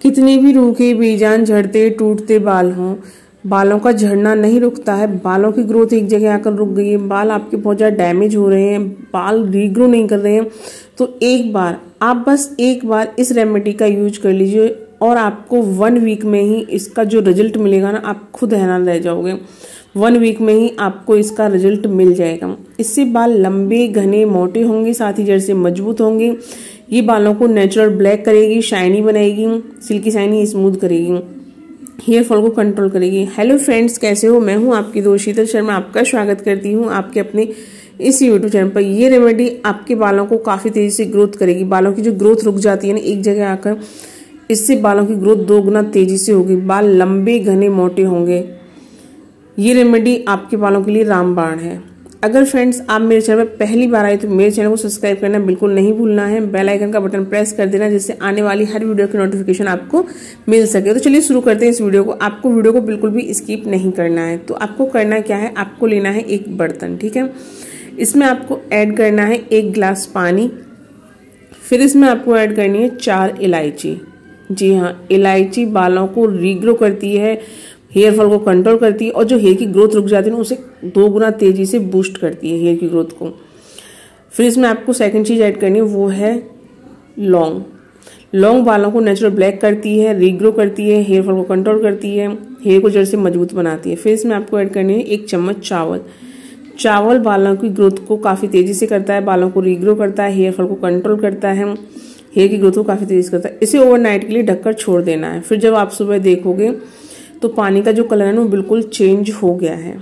कितने भी रूखे बेजान झड़ते टूटते बाल हों, बालों का झड़ना नहीं रुकता है। बालों की ग्रोथ एक जगह आकर रुक गई है, बाल आपके बहुत ज़्यादा डैमेज हो रहे हैं, बाल रीग्रो नहीं कर रहे हैं, तो आप बस एक बार इस रेमेडी का यूज कर लीजिए और आपको 1 वीक में ही इसका जो रिजल्ट मिलेगा ना, आप खुद हैरान रह जाओगे। 1 वीक में ही आपको इसका रिजल्ट मिल जाएगा। इससे बाल लंबे घने मोटे होंगे, साथ ही जड़ से मजबूत होंगे। ये बालों को नेचुरल ब्लैक करेगी, शाइनी बनाएगी, सिल्की शाइनी स्मूथ करेगी, हेयर फॉल को कंट्रोल करेगी। हेलो फ्रेंड्स, कैसे हो? मैं हूं आपकी दोस्त शीतल शर्मा, आपका स्वागत करती हूं आपके अपने इस यूट्यूब चैनल पर। ये रेमेडी आपके बालों को काफी तेजी से ग्रोथ करेगी। बालों की जो ग्रोथ रुक जाती है ना एक जगह आकर, इससे बालों की ग्रोथ 2 गुना तेजी से होगी, बाल लंबे घने मोटे होंगे। ये रेमेडी आपके बालों के लिए रामबाण है। अगर फ्रेंड्स आप मेरे चैनल पर पहली बार आए तो मेरे चैनल को सब्सक्राइब करना बिल्कुल नहीं भूलना है, बेल आइकन का बटन प्रेस कर देना जिससे आने वाली हर वीडियो की नोटिफिकेशन आपको मिल सके। तो चलिए शुरू करते हैं इस वीडियो को। आपको वीडियो को बिल्कुल भी स्किप नहीं करना है। तो आपको करना क्या है, आपको लेना है एक बर्तन, ठीक है। इसमें आपको ऐड करना है 1 गिलास पानी, फिर इसमें आपको ऐड करनी है 4 इलायची। जी हाँ, इलायची बालों को रीग्रो करती है, हेयर फॉल को कंट्रोल करती है और जो हेयर की ग्रोथ रुक जाती है ना उसे 2 गुना तेजी से बूस्ट करती है हेयर की ग्रोथ को। फिर इसमें आपको सेकंड चीज ऐड करनी है, वो है लौंग। लौंग बालों को नेचुरल ब्लैक करती है, रीग्रो करती है, हेयर फॉल को कंट्रोल करती है, हेयर को जड़ से मजबूत बनाती है। फिर इसमें आपको ऐड करनी है 1 चम्मच चावल। चावल बालों की ग्रोथ को काफी तेजी से करता है, बालों को रीग्रो करता है, हेयर फॉल को कंट्रोल करता है, हेयर की ग्रोथ को काफी तेजी से करता है। इसे ओवरनाइट के लिए ढककर छोड़ देना है। फिर जब आप सुबह देखोगे तो पानी का जो कलर है ना वो बिल्कुल चेंज हो गया है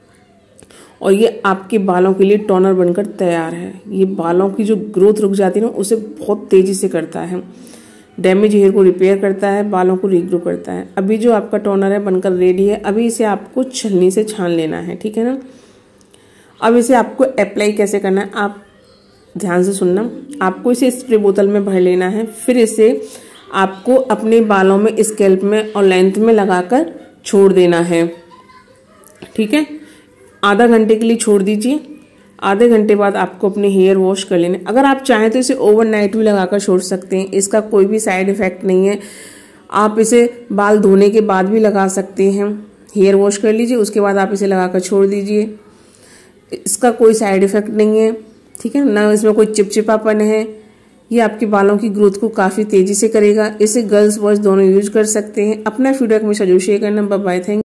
और ये आपके बालों के लिए टोनर बनकर तैयार है। ये बालों की जो ग्रोथ रुक जाती है ना उसे बहुत तेजी से करता है, डैमेज हेयर को रिपेयर करता है, बालों को रीग्रो करता है। अभी जो आपका टोनर है बनकर रेडी है। अभी इसे आपको छलनी से छान लेना है, ठीक है ना। अब इसे आपको अप्लाई कैसे करना है आप ध्यान से सुनना। आपको इसे स्प्रे बोतल में भर लेना है, फिर इसे आपको अपने बालों में, स्कैल्प में और लेंथ में लगाकर छोड़ देना है, ठीक है। आधा घंटे के लिए छोड़ दीजिए। आधे घंटे बाद आपको अपने हेयर वॉश कर लेने। अगर आप चाहें तो इसे ओवरनाइट भी लगाकर छोड़ सकते हैं, इसका कोई भी साइड इफेक्ट नहीं है। आप इसे बाल धोने के बाद भी लगा सकते हैं। हेयर वॉश कर लीजिए, उसके बाद आप इसे लगाकर छोड़ दीजिए, इसका कोई साइड इफेक्ट नहीं है, ठीक है ना। इसमें कोई चिपचिपापन है। ये आपके बालों की ग्रोथ को काफी तेजी से करेगा। इसे गर्ल्स बॉयज दोनों यूज कर सकते हैं। अपना फीडबैक हमेशा जरूर शेयर करना। Bye bye, thank you.